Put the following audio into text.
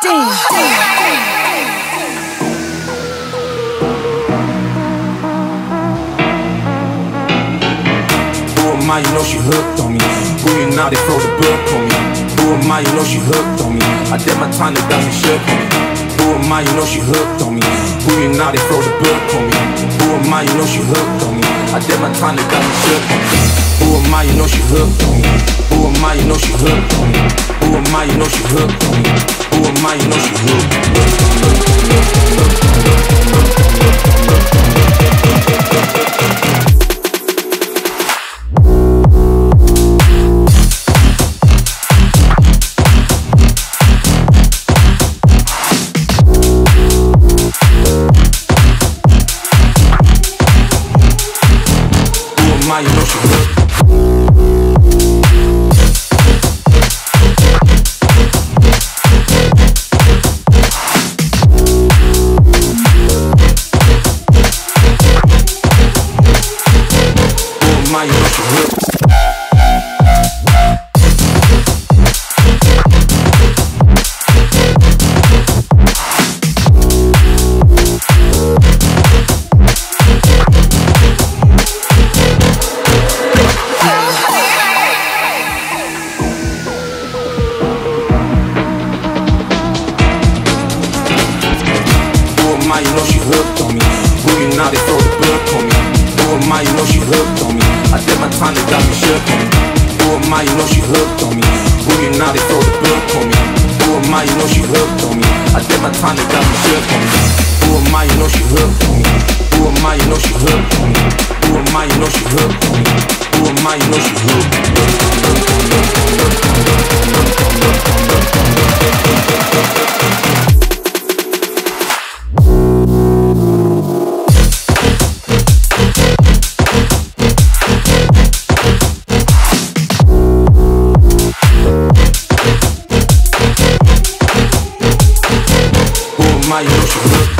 am I, you know she hooked on me. Who you now, they throw the book on me. Who am I, you know she hooked on me. I did my time, they got me shook on me. Who am I, you know she hooked on me. Who you now, they throw the book on me. Who am I, you know she hooked on me. I did my time, they got me shook on me. Who am I, you know she hooked on me. Who am I, you know she hooked on me. Who am I, you know she hooked on me. Who am I, you know she hooked on me. You know she hooked. You know she hooked. You know she hooked on me. Who you now, they throw the book on me. Who am I, you know she hooked on me. I did my time, they got me shook on me. Who am I, you know she hooked on me. Who you now, they throw the book on me. Who am I, you know she hooked on me. I did my time, they got me shook on me. Who am I, you know she hooked on me. Who am I, you know she hooked on me. Who am I, you know she hooked on me. Who am I, you know she hooked on me. You know she hooked.